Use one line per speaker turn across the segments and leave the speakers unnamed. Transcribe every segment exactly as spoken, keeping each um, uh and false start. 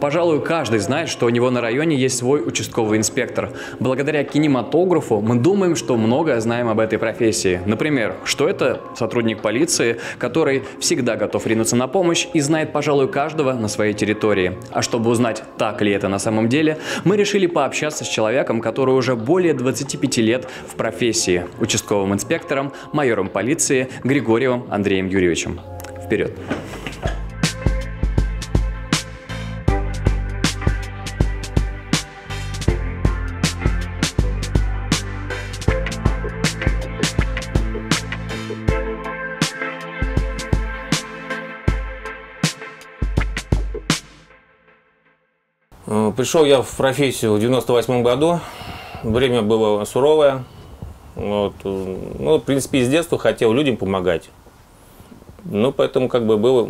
Пожалуй, каждый знает, что у него на районе есть свой участковый инспектор. Благодаря кинематографу мы думаем, что многое знаем об этой профессии. Например, что это сотрудник полиции, который всегда готов ринуться на помощь и знает, пожалуй, каждого на своей территории. А чтобы узнать, так ли это на самом деле, мы решили пообщаться с человеком, который уже более двадцати пяти лет в профессии, участковым инспектором, майором полиции Григорьевым Андреем Юрьевичем. Вперед!
Пришел я в профессию в девяносто восьмом году, время было суровое, вот. Ну, в принципе, с детства хотел людям помогать, ну, поэтому как бы было,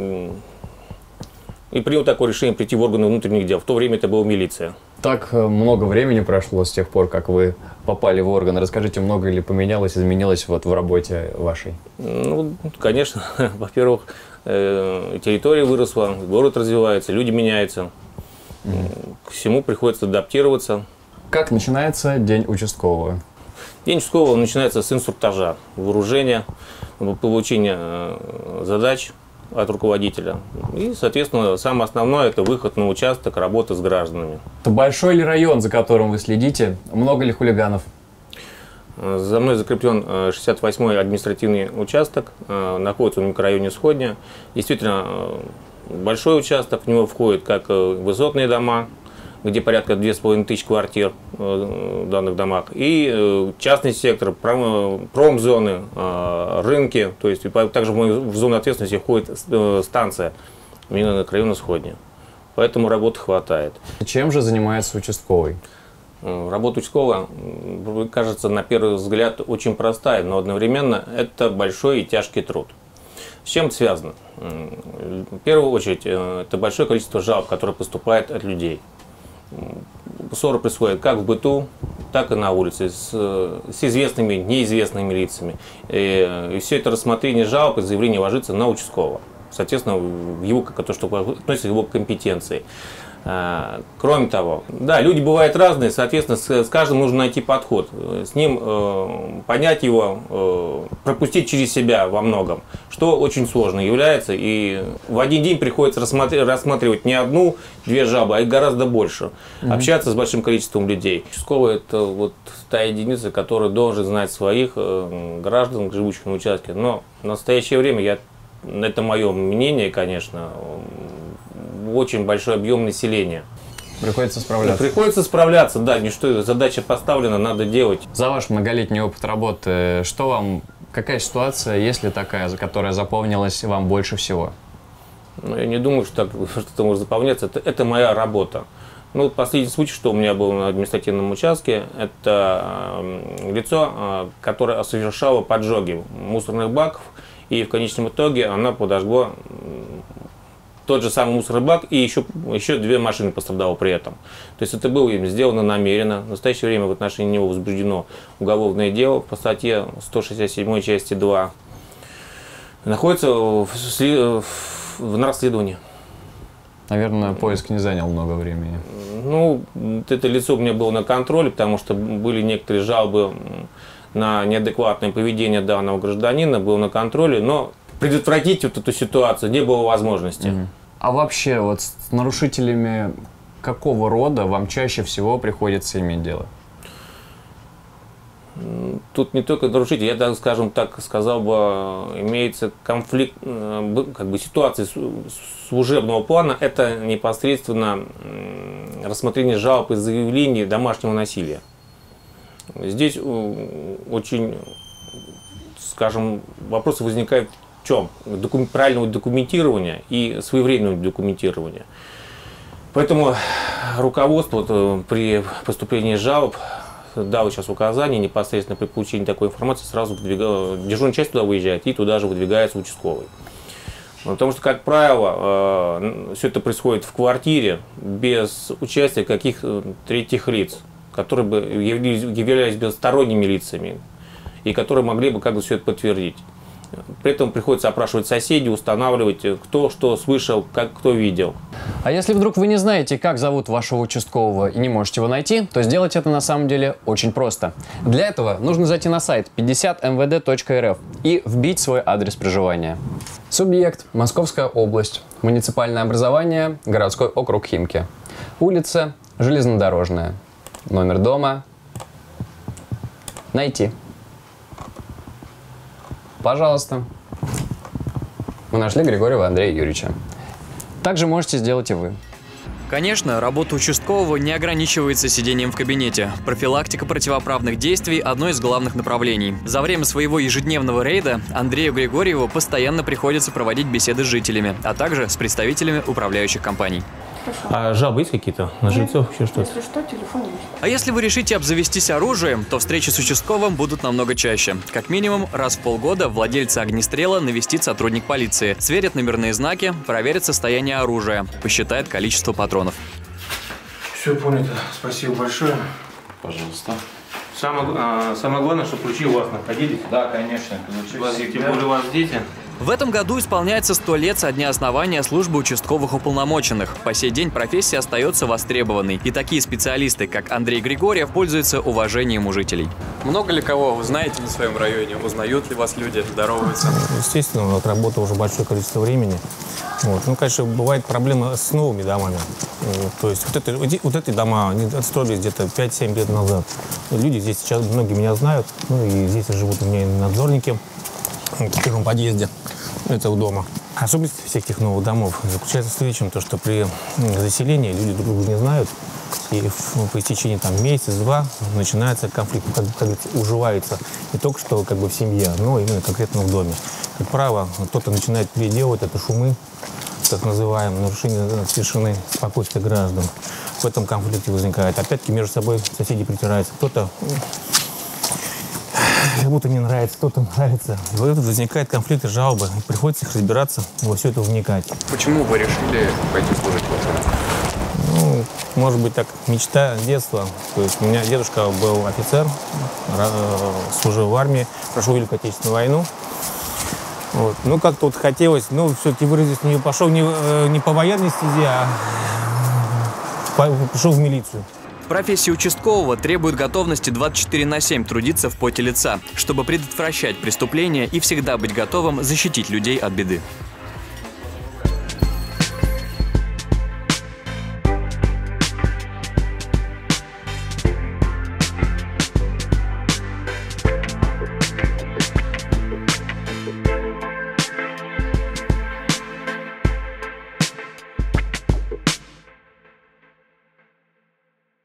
и принял такое решение прийти в органы внутренних дел, в то время это была милиция.
Так много времени прошло с тех пор, как вы попали в органы, расскажите, много ли поменялось, изменилось вот в работе вашей?
Ну, конечно, во-первых, территория выросла, город развивается, люди меняются. К всему приходится адаптироваться.
Как начинается день участкового?
День участкового начинается с инструктажа, вооружения, получения задач от руководителя. И, соответственно, самое основное – это выход на участок, работа с гражданами.
Это большой ли район, за которым вы следите? Много ли хулиганов?
За мной закреплен шестьдесят восьмой административный участок, находится в микрорайоне Сходня. Действительно, большой участок, в него входят как высотные дома, где порядка две с половиной тысячи квартир в данных домах, и частный сектор, промзоны, рынки, то есть также в зону ответственности входит станция микрорайона Сходня. Поэтому работы хватает.
Чем же занимается участковый?
Работа участкового, кажется, на первый взгляд очень простая, но одновременно это большой и тяжкий труд. С чем это связано? В первую очередь, это большое количество жалоб, которые поступают от людей. Ссоры происходят как в быту, так и на улице, с, с известными, неизвестными лицами. И, и все это рассмотрение жалоб и заявлений ложится на участкового. Соответственно, в его, то, что относится к его компетенции. Кроме того, да, люди бывают разные, соответственно, с, с каждым нужно найти подход, с ним э, понять его, э, пропустить через себя во многом, что очень сложно является, и в один день приходится рассматривать, рассматривать не одну, две жалобы, а и гораздо больше, mm-hmm. общаться с большим количеством людей. Участковый – это вот та единица, которая должен знать своих э, граждан, живущих на участке, но в настоящее время, я, это мое мнение, конечно, очень большой объем населения.
Приходится справляться.
Приходится справляться, да, ничто, задача поставлена, надо делать.
За ваш многолетний опыт работы, что вам, какая ситуация, есть ли такая, за которая запомнилась вам больше всего?
Ну, я не думаю, что что-то может запомниться, это, это моя работа. Ну, последний случай, что у меня был на административном участке, это э, лицо, э, которое совершало поджоги мусорных баков, и в конечном итоге она подожгла тот же самый мусорный бак, и еще, еще две машины пострадало при этом. То есть это было им сделано намеренно. В настоящее время в отношении него возбуждено уголовное дело по статье сто шестьдесят седьмой части два. Находится в, в, в расследовании.
Наверное, поиск не занял много времени.
Ну, это лицо у меня было на контроле, потому что были некоторые жалобы на неадекватное поведение данного гражданина, было на контроле, но предотвратить вот эту ситуацию не было возможности. Mm-hmm.
А вообще, вот с нарушителями какого рода вам чаще всего приходится иметь дело?
Тут не только нарушители, я, так, скажем так, сказал бы, имеется конфликт, как бы ситуация служебного плана, это непосредственно рассмотрение жалоб и заявлений домашнего насилия. Здесь очень, скажем, вопросы возникают в чем? Докум, правильного документирования и своевременного документирования. Поэтому руководство вот, при поступлении жалоб дало сейчас указание, непосредственно при получении такой информации сразу дежурная часть туда выезжает и туда же выдвигается участковый. Потому что, как правило, все это происходит в квартире без участия каких-то третьих лиц, которые бы являлись, являлись сторонними лицами и которые могли бы как бы все это подтвердить. При этом приходится опрашивать соседей, устанавливать, кто что слышал, как кто видел.
А если вдруг вы не знаете, как зовут вашего участкового и не можете его найти, то сделать это на самом деле очень просто. Для этого нужно зайти на сайт пятьдесят эм вэ дэ точка эр эф и вбить свой адрес проживания. Субъект – Московская область. Муниципальное образование – городской округ Химки. Улица – Железнодорожная. Номер дома – найти. Пожалуйста. Мы нашли Григорьева Андрея Юрьевича. Также можете сделать и вы. Конечно, работа участкового не ограничивается сидением в кабинете. Профилактика противоправных действий – одно из главных направлений. За время своего ежедневного рейда Андрею Григорьеву постоянно приходится проводить беседы с жителями, а также с представителями управляющих компаний.
Хорошо.
А жалобы есть какие-то на жильцов? Еще что-то?
Если что, телефон есть.
А если вы решите обзавестись оружием, то встречи с участковым будут намного чаще. Как минимум, раз в полгода владельца огнестрела навестит сотрудник полиции, сверит номерные знаки, проверит состояние оружия, посчитает количество патронов.
Все понято. Спасибо большое.
Пожалуйста.
Самое, а, самое главное, чтобы ключи у вас находились.
Да, конечно. Ключи
У вас,
всегда.
тем более у вас дети.
В этом году исполняется сто лет со дня основания службы участковых уполномоченных. По сей день профессия остается востребованной. И такие специалисты, как Андрей Григорьев, пользуются уважением у жителей. Много ли кого вы знаете на своем районе? Узнают ли вас люди, здороваются?
Естественно, вот, работа уже большое количество времени. Вот. Ну, конечно, бывает проблема с новыми домами. Вот, то есть вот, это, вот эти дома, они отстроились где-то пять-семь лет назад. Люди здесь сейчас, многие меня знают. Ну, и здесь живут у меня и надзорники в первом подъезде этого дома. Особенность всех этих новых домов заключается в следующем, то, что при заселении люди друг друга не знают, и в, по истечении там месяц-два начинается конфликт, как, как говорится, уживается не только что как бы в семье, но именно конкретно в доме. Как правило, кто-то начинает переделывать это шумы, так называемое нарушение тишины, спокойствия граждан. В этом конфликте возникает. Опять-таки между собой соседи притираются. Кто-то как будто не нравится, кто-то нравится. И вот возникает конфликт и жалобы. И приходится их разбираться, во все это вникать.
Почему вы решили пойти служить в армию?
Ну, может быть, так, мечта детства. То есть у меня дедушка был офицер, служил в армии, прошел Великую Отечественную войну. Вот. Ну, как-то вот хотелось, ну, все-таки выразить, не пошел не, не по военной стезе, а пошел в милицию.
Профессия участкового требует готовности двадцать четыре на семь трудиться в поте лица, чтобы предотвращать преступления и всегда быть готовым защитить людей от беды.